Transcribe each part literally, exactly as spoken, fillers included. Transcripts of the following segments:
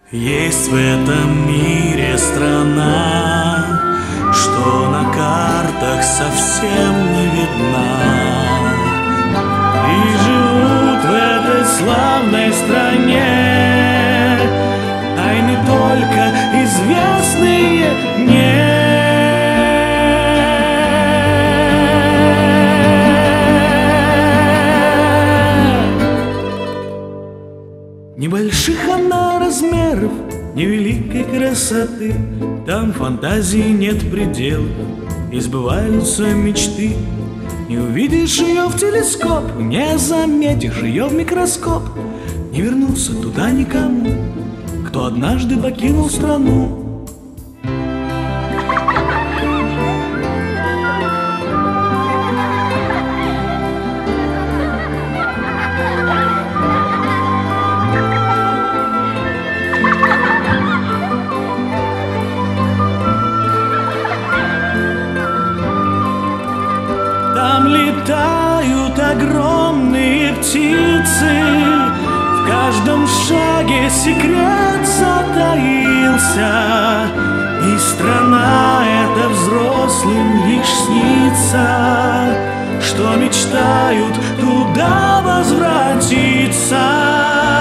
Есть в этом мире страна, что на картах совсем не видна. И живут в этой славной стране тайны только известные мне. Небольших она размеров, невеликой красоты, там фантазии нет предела, и сбываются мечты. Не увидишь ее в телескоп, не заметишь ее в микроскоп, не вернуться туда никому, кто однажды покинул страну. Там летают огромные птицы, в каждом шаге секрет затаился, и страна эта взрослым лишь снится, что мечтают туда возвратиться.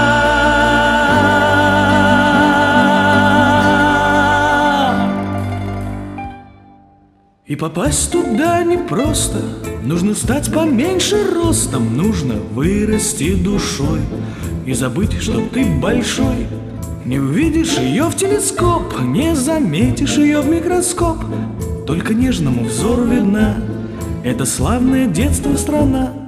И попасть туда непросто, нужно стать поменьше ростом, нужно вырасти душой и забыть, что ты большой. Не увидишь ее в телескоп, не заметишь ее в микроскоп, только нежному взору видна эта славная детство страна.